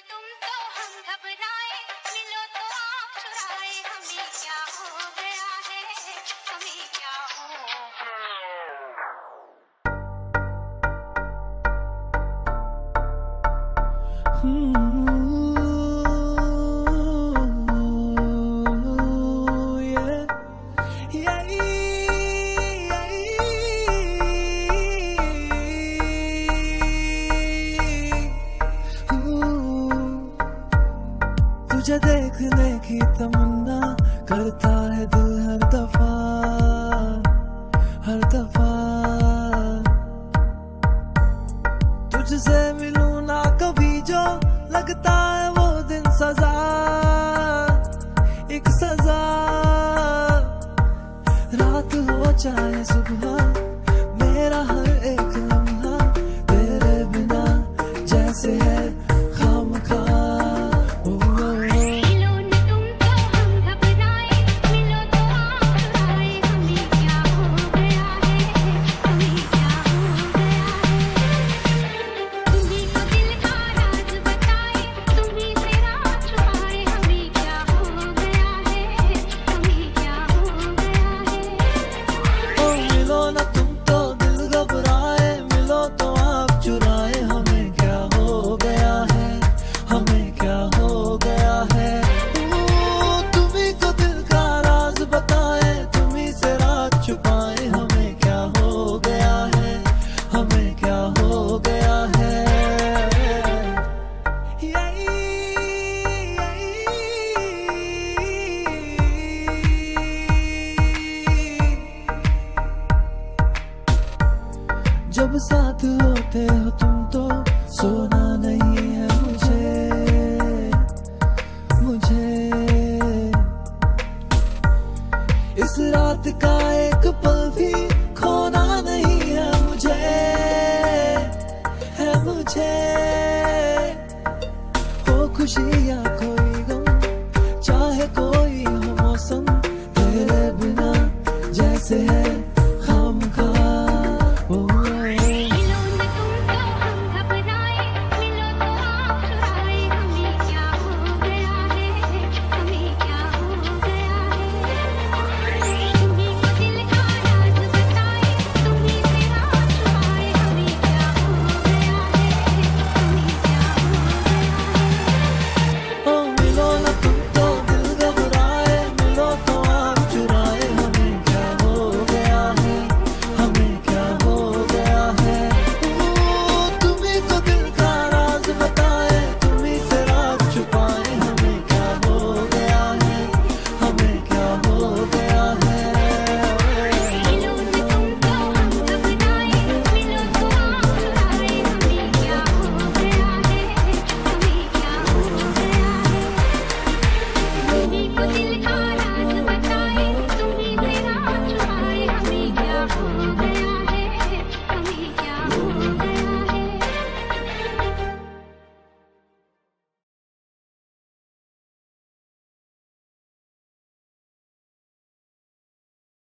तुम तो हम घबराए, मिलो तो आप चुराए, हमें क्या हो गया है, हमें क्या हो तुझे देखने की तमन्ना करता है दिल हर दफा, हर दफा। तुझसे मिलूं ना कभी जो लगता है वो दिन सजा, एक सजा। रात हो चाहे सुबह, मेरा हर एक लम्हा तेरे बिना जैसे है खामखा। जब साथ होते हो तुम तो सोना नहीं है मुझे, मुझे। इस रात का एक पल भी खोना नहीं है मुझे, है मुझे। हो खुशी या